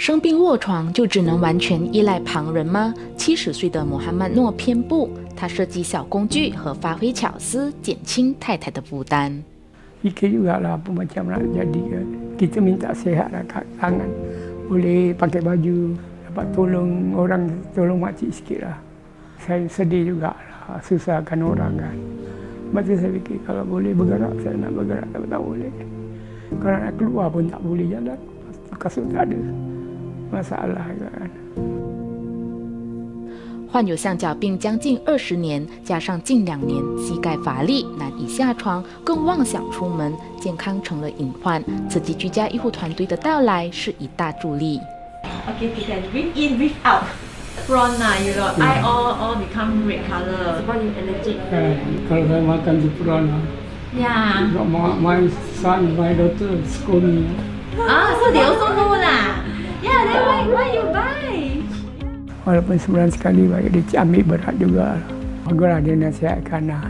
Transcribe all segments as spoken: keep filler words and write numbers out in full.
生病卧床就只能完全依赖旁人吗？七十岁的莫哈末诺偏不，他设计小工具和发挥巧思，减轻太太的负担。 Fikir juga lah apa macam nak jadi kan. Kita minta sihat lah kat tangan. Boleh pakai baju, dapat tolong orang, tolong makcik sikit lah. Saya sedih juga lah, susahkan orang kan. Sebab tu saya fikir kalau boleh bergerak, saya nak bergerak tapi tak boleh. Kalau nak keluar pun tak boleh jalan. Kasut tak ada. Masalah kan. 患有象脚病将近二十年，加上近两年膝盖乏力难以下床，更妄想出门，健康成了隐患。慈济居家医护团队的到来是一大助力。 Okay, you can breathe in, breathe out. Fraught lah, you know, eye all all become red color. Sebab you allergic. Kalau saya makan di prawn lah. Yeah. My son, my daughter, scold me. Ah, so they also know lah. Yeah, then why why you buy? Walaupun sebulan sekali dia ambil berat juga. Baguslah dia nasihatkan lah.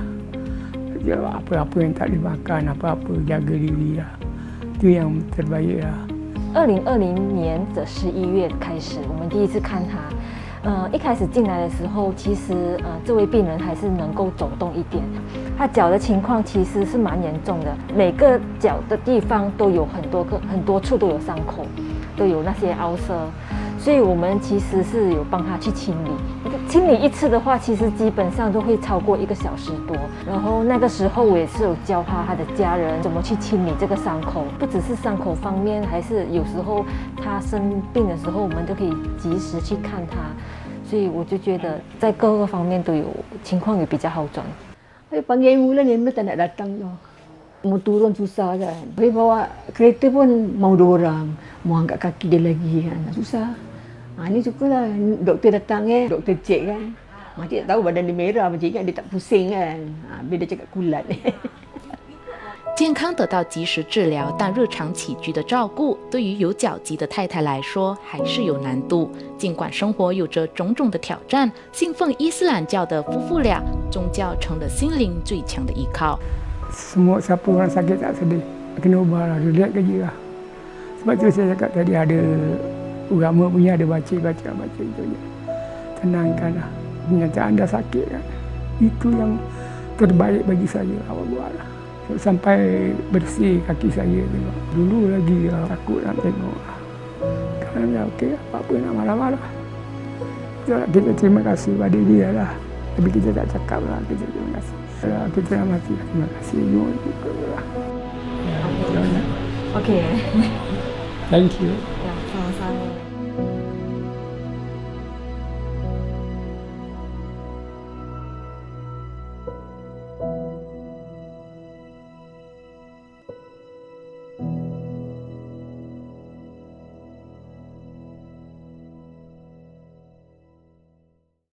Apa-apa yang tak dimakan, apa-apa jaga diri lah. Itu yang terbaik lah. 二零二零年的十一月开始，我们第一次看他。呃，一开始进来的时候，其实呃这位病人还是能够走动一点。他脚的情况其实是蛮严重的，每个脚的地方都有很多个很多处都有伤口，都有那些凹塞。 所以我们其实是有帮他去清理，清理一次的话，其实基本上都会超过一个小时多。然后那个时候我也是有教他他的家人怎么去清理这个伤口，不只是伤口方面，还是有时候他生病的时候，我们都可以及时去看他。所以我就觉得在各个方面都有情况有比较好转。 Panggil bulan ni tak nak datang dah. Mau turun susah kan. Tapi bawa kereta pun mau dua orang, mau angkat kaki dia lagi kan. Susah. Ha, ni syukurlah doktor datang eh, doktor cek kan. Makcik tak tahu badan dia merah, makcik ingat dia tak pusing kan. Ha, bila dia cakap kulat. 健康得到及时治疗，但日常起居的照顾对于有脚疾的太太来说还是有难度。尽管生活有着种种的挑战，信奉伊斯兰教的夫妇俩，宗教成了心灵最强的依靠。 Semua siapa orang sakit tak sedih, kena ubah lah, lihat kerja lah. Sebab tu saya cakap tadi ada agama punya ada baca baca baca itu je. Tenangkan lah, kenyataan dah sakit kan. Itu yang terbaik bagi saya awak buat lah. Sampai bersih kaki saya tengok. Dulu lagi uh, takut nak tengok. Sekarang dah okey, apa-apa nak marah-marah. Kita terima kasih pada dia lah. Tapi kita tak cakap lah, kita terima kasih. Kita nak mati, terima kasih. Okay. Thank you.